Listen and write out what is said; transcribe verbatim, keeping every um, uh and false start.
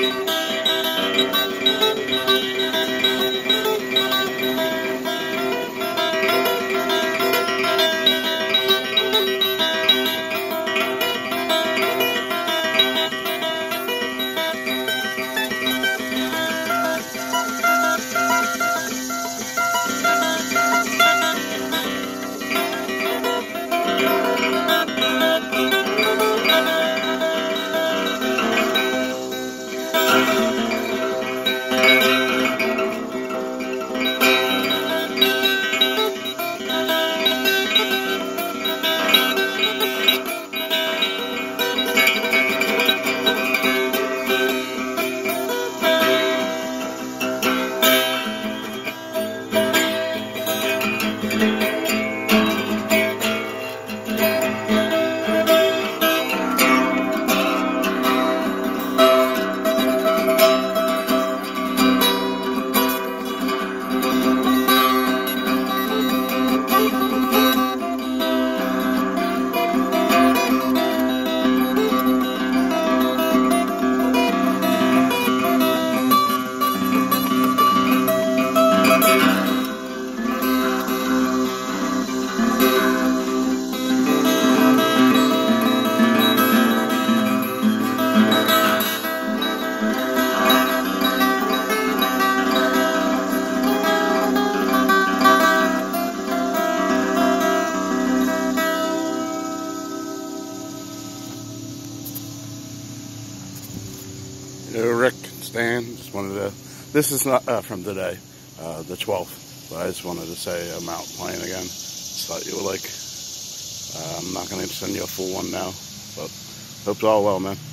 Uh, Rick, Stan, just wanted to, this is not uh, from today, uh, the twelfth, but I just wanted to say I'm out playing again. Just thought you would like, uh, I'm not going to send you a full one now, but hope it's all well, man.